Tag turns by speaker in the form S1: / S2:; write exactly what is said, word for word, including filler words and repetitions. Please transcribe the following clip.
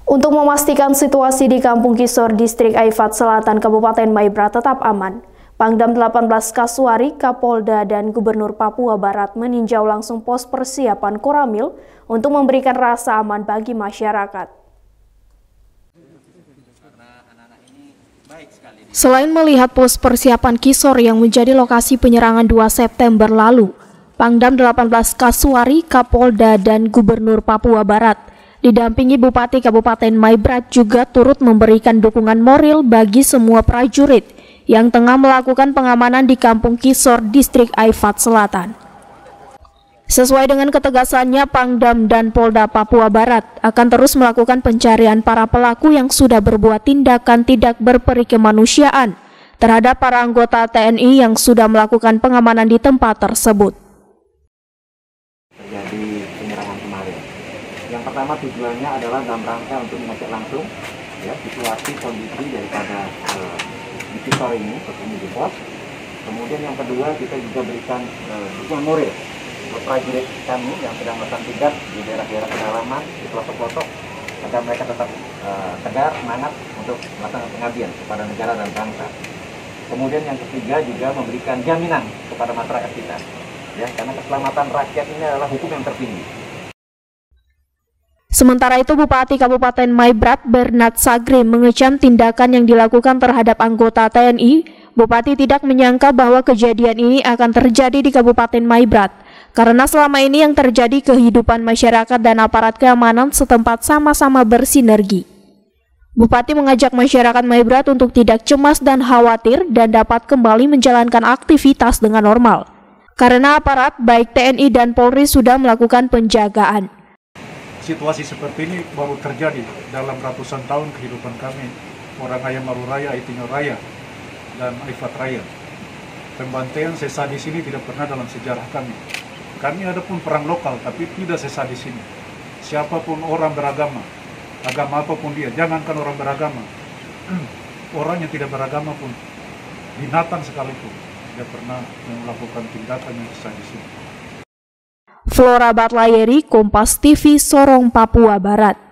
S1: Untuk memastikan situasi di Kampung Kisor, Distrik Aifat Selatan, Kabupaten Maibrat tetap aman, Pangdam delapan belas Kasuari, Kapolda, dan Gubernur Papua Barat meninjau langsung pos persiapan Koramil untuk memberikan rasa aman bagi masyarakat. Selain melihat pos persiapan Kisor yang menjadi lokasi penyerangan dua September lalu, Pangdam delapan belas Kasuari, Kapolda, dan Gubernur Papua Barat didampingi Bupati Kabupaten Maibrat juga turut memberikan dukungan moral bagi semua prajurit yang tengah melakukan pengamanan di Kampung Kisor, Distrik Aifat Selatan. Sesuai dengan ketegasannya, Pangdam dan Polda Papua Barat akan terus melakukan pencarian para pelaku yang sudah berbuat tindakan tidak berperi kemanusiaan terhadap para anggota T N I yang sudah melakukan pengamanan di tempat tersebut.
S2: Terjadi penyerangan kemarin. Yang pertama tujuannya adalah dalam rangka untuk mengecek langsung ya situasi kondisi daripada uh, di Kisor ini, terutama di pos. Kemudian yang kedua kita juga berikan uh, dukungan moral untuk prajurit kami yang sedang melakukan tugas di daerah-daerah pedalaman, di pelosok-pelosok, agar mereka tetap uh, tegar, semangat untuk melakukan pengabdian kepada negara dan bangsa. Kemudian yang ketiga juga memberikan jaminan kepada masyarakat kita, ya, karena keselamatan rakyat ini adalah hukum yang tertinggi.
S1: Sementara itu, Bupati Kabupaten Maibrat Bernard Sagrim mengecam tindakan yang dilakukan terhadap anggota T N I. Bupati tidak menyangka bahwa kejadian ini akan terjadi di Kabupaten Maibrat, karena selama ini yang terjadi kehidupan masyarakat dan aparat keamanan setempat sama-sama bersinergi. Bupati mengajak masyarakat Maibrat untuk tidak cemas dan khawatir dan dapat kembali menjalankan aktivitas dengan normal, karena aparat baik T N I dan Polri sudah melakukan penjagaan.
S3: Situasi seperti ini baru terjadi dalam ratusan tahun kehidupan kami, orang Ayam Maru Raya, Itinyo Raya, dan Aifat Raya. Pembantaian sesadis ini tidak pernah dalam sejarah kami. Kami ada pun perang lokal, tapi tidak sesadis ini. Siapapun orang beragama, agama apapun dia, jangankan orang beragama, orang yang tidak beragama pun, binatang sekalipun, tidak pernah melakukan tindakan yang sesadis ini.
S1: Flora Batlayeri, Kompas T V, Sorong, Papua Barat.